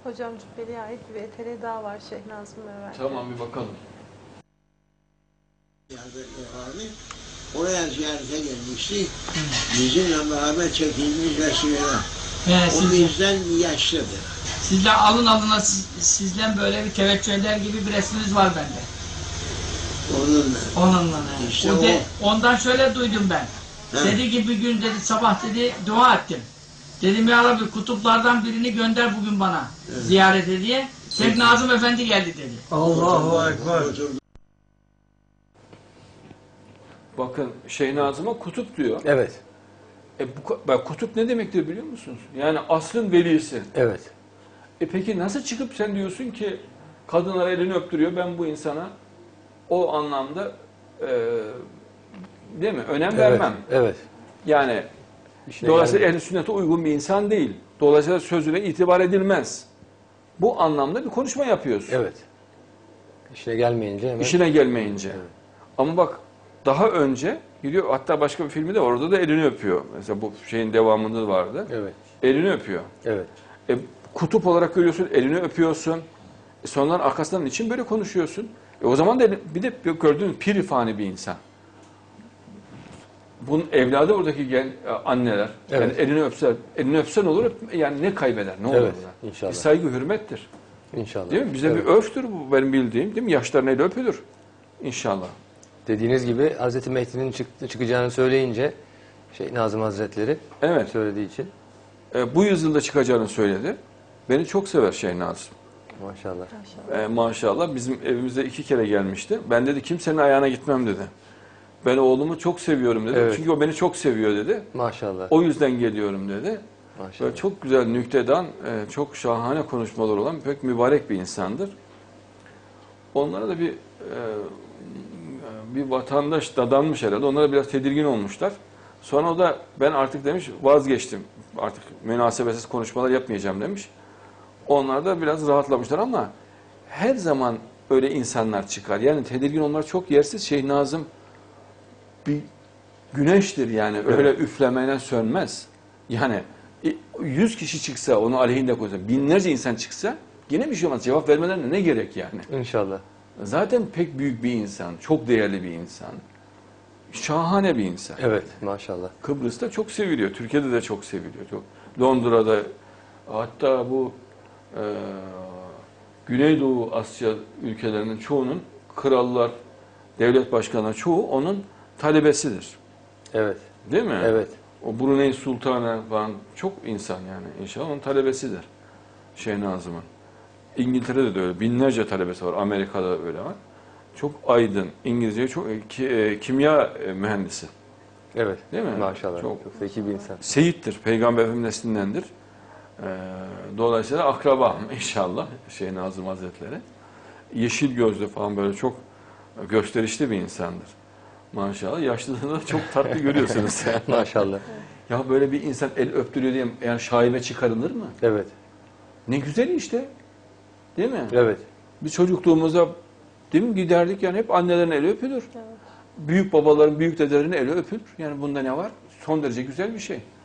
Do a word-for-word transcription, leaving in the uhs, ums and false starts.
Hocam Cübbeli'ye ait bir eteri daha var Şeyh Nazım Merver. Tamam, bir bakalım. Abi oraya ziyarete gelmişti. Bizimle beraber çekilmiş Resulullah. He, O siz, bizden yaşlıdır. sizle alın alına siz, sizden böyle bir teveccüh eder gibi bir resminiz var bende. Onunla. Onunla. he. İşte o de, o. ondan şöyle duydum ben. He. Dedi ki bir gün dedi sabah dedi dua ettim. Dedim ya Rabbi kutuplardan birini gönder bugün bana Evet. ziyarete diye. Şeyh Nazım Efendi geldi dedi. Allahu Ekber. Bakın Şeyh Nazım'a kutup diyor. Evet. E, bu, bak, kutup ne demektir biliyor musunuz? Yani asrın velisi. Evet. E peki nasıl çıkıp sen diyorsun ki kadınlara elini öptürüyor, ben bu insana o anlamda e, değil mi? Önem Evet. vermem. Evet. Yani İşine dolayısıyla geldi. ehl-i sünnete uygun bir insan değil. Dolayısıyla sözüne itibar edilmez. Bu anlamda bir konuşma yapıyorsun. Evet. İşine gelmeyince hemen. İşine gelmeyince. Evet. Ama bak daha önce gidiyor, hatta başka bir filmi de orada da elini öpüyor. Mesela bu şeyin devamında vardı. Evet. Elini öpüyor. Evet. E, kutup olarak görüyorsun, elini öpüyorsun. E, sonradan arkasından için böyle konuşuyorsun. E, o zaman da bir de gördüğünüz pirifani bir insan. Bunun evladı oradaki gen, anneler. Evet. Yani elini öpse, elini öpsen olur, yani ne kaybeder, ne olur Evet, buna? inşallah. Bir saygı, hürmettir. İnşallah. Değil mi? Bize Evet. bir örftür bu benim bildiğim, değil mi? Yaşların eli öpülür. İnşallah. Dediğiniz gibi Hazreti Mehdi'nin çıktı, çıkacağını söyleyince Şeyh Nazım Hazretleri Evet. söylediği için E, bu yüzyılda çıkacağını söyledi. Beni çok sever Şeyh Nazım. maşallah. Maşallah. E, maşallah bizim evimize iki kere gelmişti. Ben dedi kimsenin ayağına gitmem dedi. Ben oğlumu çok seviyorum dedi. Evet. Çünkü o beni çok seviyor dedi. Maşallah. O yüzden geliyorum dedi. Maşallah. Böyle çok güzel nüktedan, e, çok şahane konuşmalar olan pek mübarek bir insandır. Onlara da bir e, bir vatandaş dadanmış herhalde. Onlara biraz tedirgin olmuşlar. Sonra o da ben artık demiş vazgeçtim. Artık münasebetsiz konuşmalar yapmayacağım demiş. Onlar da biraz rahatlamışlar ama her zaman öyle insanlar çıkar. Yani tedirgin onlar çok yersiz. Şeyh Nazım bir güneştir yani. Öyle Evet. üflemeyle sönmez. Yani yüz kişi çıksa onu aleyhinde koysa, binlerce insan çıksa yine bir şey olmaz. Cevap vermelerine ne gerek yani? İnşallah. Zaten pek büyük bir insan, çok değerli bir insan. Şahane bir insan. Evet. Maşallah. Kıbrıs'ta çok seviliyor, Türkiye'de de çok seviliyor. Çok. Londra'da, hatta bu e, Güneydoğu Asya ülkelerinin çoğunun krallar, devlet başkanları çoğu onun talebesidir. Evet. Değil mi? Evet. O Brunei Sultanı falan çok insan yani. İnşallah onun talebesidir. Şeyh Nazım'ın. İngiltere'de de öyle. Binlerce talebesi var. Amerika'da da öyle var. Çok aydın. İngilizce çok ki, e, kimya e, mühendisi. Evet. Değil mi? Maşallah. Çok- Çok, zeki bir insan. Seyittir. Peygamber Efendimiz neslindendir. Ee, dolayısıyla akrabam inşallah Şeyh Nazım Hazretleri. Yeşil gözlü falan böyle çok gösterişli bir insandır. Maşallah. Yaşlılığında da çok tatlı görüyorsunuz. Maşallah. Ya böyle bir insan el öptürüyor diye yani şaibe çıkarılır mı? Evet. Ne güzel işte. Değil mi? Evet. Biz çocukluğumuzda değil mi giderdik yani hep annelerin eli öpülür. Evet. Büyük babaların, büyük dedelerin eli öpülür. Yani bunda ne var? Son derece güzel bir şey.